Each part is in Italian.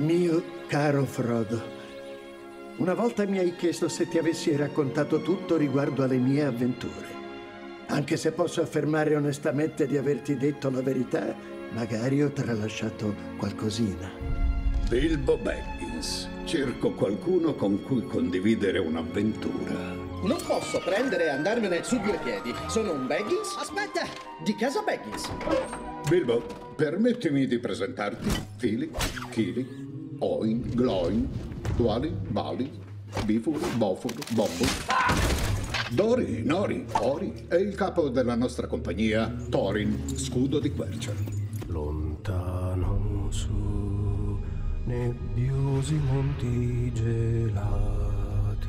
Mio caro Frodo, una volta mi hai chiesto se ti avessi raccontato tutto riguardo alle mie avventure. Anche se posso affermare onestamente di averti detto la verità, magari ho tralasciato qualcosina. Bilbo Baggins. Cerco qualcuno con cui condividere un'avventura. Non posso prendere e andarmene su due piedi. Sono un Baggins? Aspetta! Di casa Baggins. Bilbo, permettimi di presentarti Fili, Kili, Oin, Gloin, Dwali, Bali, Bifur, Bofur, Bobbo. Dori, Nori, Ori è il capo della nostra compagnia, Thorin, scudo di quercia. Lontano su nebbiosi monti gelati,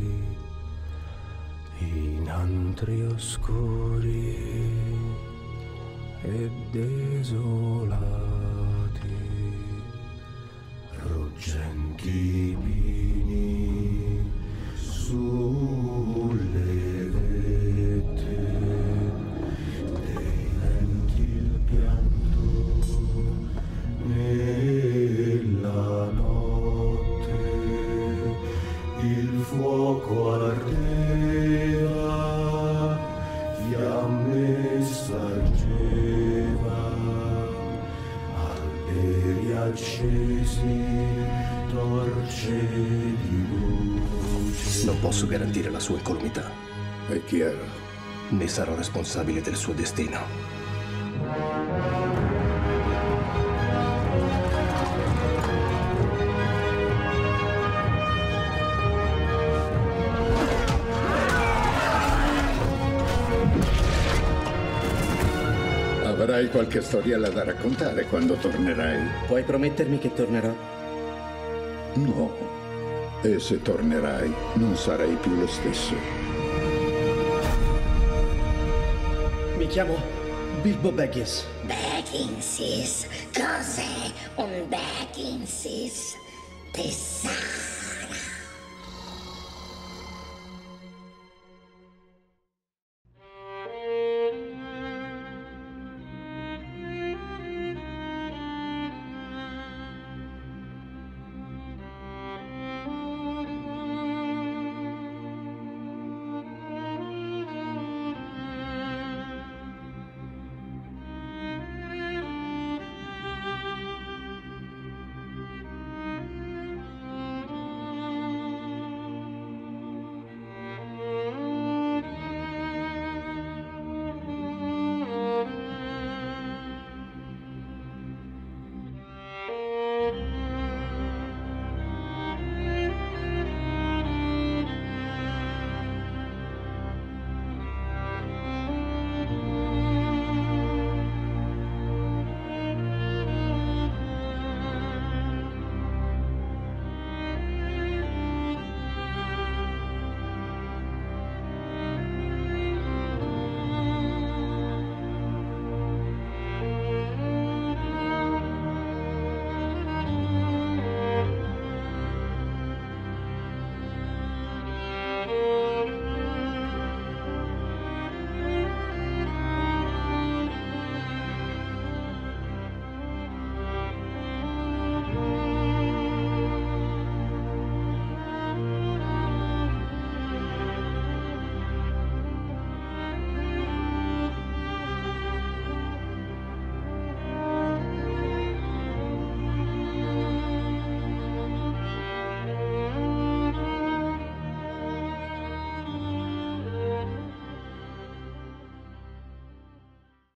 in antri oscuri e desolati, ruggenti pini sulle vette, dei venti il pianto nella notte, il fuoco ardeva, fiamme spargeva, alberi accesi, torce di luce. Non posso garantire la sua incolumità. È chiaro. Ne sarò responsabile del suo destino. Avrai qualche storiella da raccontare quando tornerai? Puoi promettermi che tornerò? No. E se tornerai, non sarai più lo stesso. Mi chiamo Bilbo Baggins. Bagginsis? Cos'è un Bagginsis? Ti sa?